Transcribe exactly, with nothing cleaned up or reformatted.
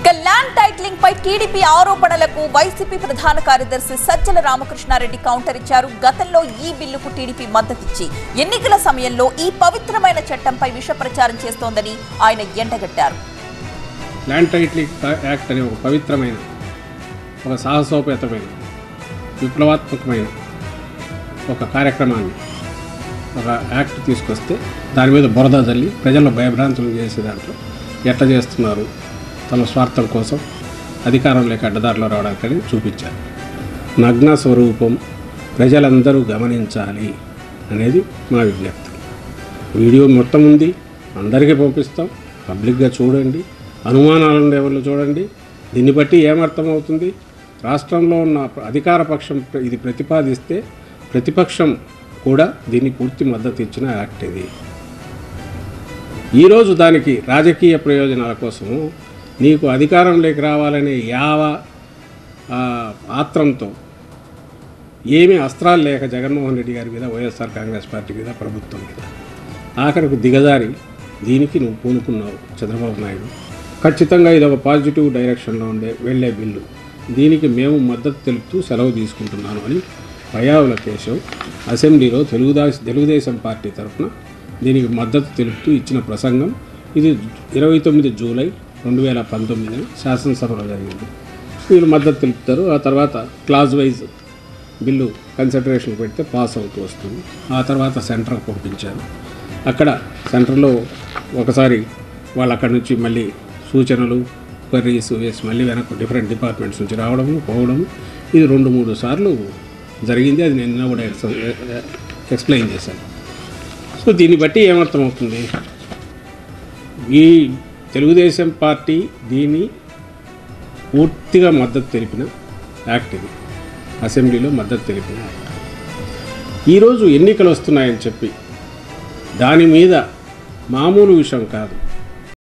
ఇక land titling పై TDP ఆరోపణలకు వైసీపీ ప్రధాన కార్యదర్శి సజ్జల రామకృష్ణారెడ్డి కౌంటర్ ఇచ్చారు. గతంలో ఈ బిల్లుకు టీడీపీ మద్దతిచ్చి ఎన్నికల సమయంలో ఈ పవిత్రమైన చట్టంపై విష ప్రచారం చేస్తోందని ఆయన ఎండగట్టారు. ల్యాండ్ టైటిలింగ్ యాక్ట్ అనే ఒక పవిత్రమైన, ఒక సాహసోపేతమైన, విప్లవాత్మకమైన ఒక కార్యక్రమాన్ని, ఒక యాక్ట్ తీసుకొస్తే దాని మీద బురద జల్లి ప్రజల్లో భయభ్రాంతులు చేసే దాంట్లో ఎట్లా చేస్తున్నారు, తమ స్వార్థం కోసం అధికారం లేక అడ్డదారిలో రావడానికి చూపించారు. నగ్న స్వరూపం ప్రజలందరూ గమనించాలి అనేది మా విజ్ఞప్తి. వీడియో మొత్తం ఉంది, అందరికీ పంపిస్తాం, పబ్లిక్గా చూడండి, అనుమానాలు ఉండే వాళ్ళు చూడండి. దీన్ని బట్టి ఏమర్థమవుతుంది, రాష్ట్రంలో ఉన్న అధికార పక్షం ఇది ప్రతిపాదిస్తే ప్రతిపక్షం కూడా దీన్ని పూర్తి మద్దతు ఇచ్చిన యాక్ట్ ఇది. ఈరోజు దానికి రాజకీయ ప్రయోజనాల కోసము నీకు అధికారంలోకి రావాలనే యావ ఆత్రంతో ఏమీ అస్త్రాలు లేక జగన్మోహన్ రెడ్డి గారి మీద, వైఎస్ఆర్ కాంగ్రెస్ పార్టీ మీద, ప్రభుత్వం మీద ఆఖరికి దిగజారి దీనికి నువ్వు పూనుకున్నావు చంద్రబాబు నాయుడు. ఖచ్చితంగా ఇది ఒక పాజిటివ్ డైరెక్షన్లో ఉండే వెళ్ళే బిల్లు. దీనికి మేము మద్దతు తెలుపుతూ సెలవు తీసుకుంటున్నాను అని పయ్యావుల కేశవ్ అసెంబ్లీలో తెలుగుదేశం తెలుగుదేశం పార్టీ తరఫున దీనికి మద్దతు తెలుపుతూ ఇచ్చిన ప్రసంగం. ఇది ఇరవై తొమ్మిది జూలై రెండు వేల పంతొమ్మిదిన శాసనసభలో జరిగింది. వీళ్ళు మద్దతు తెలుపుతారు. ఆ తర్వాత క్లాజ్ వైజ్ బిల్లు కన్సిడరేషన్ పెడితే పాస్ అవుతూ వస్తుంది. ఆ తర్వాత సెంటర్కి పంపించారు. అక్కడ సెంటర్లో ఒకసారి వాళ్ళు అక్కడి నుంచి మళ్ళీ సూచనలు, క్వరీస్ వేసి మళ్ళీ వెనక్కి డిఫరెంట్ డిపార్ట్మెంట్స్ నుంచి రావడము పోవడము ఇది రెండు మూడు సార్లు జరిగింది. అది నేను నిన్న కూడా ఎక్స్ప్లెయిన్ చేశాను. సో దీన్ని బట్టి ఏమర్థమవుతుంది, ఈ తెలుగుదేశం పార్టీ దీన్ని పూర్తిగా మద్దతు తెలిపిన యాక్ట్ ఇది, అసెంబ్లీలో మద్దతు తెలిపిన యాక్ట్. ఈరోజు ఎన్నికలు వస్తున్నాయని చెప్పి దాని మీద మామూలు విషయం కాదు,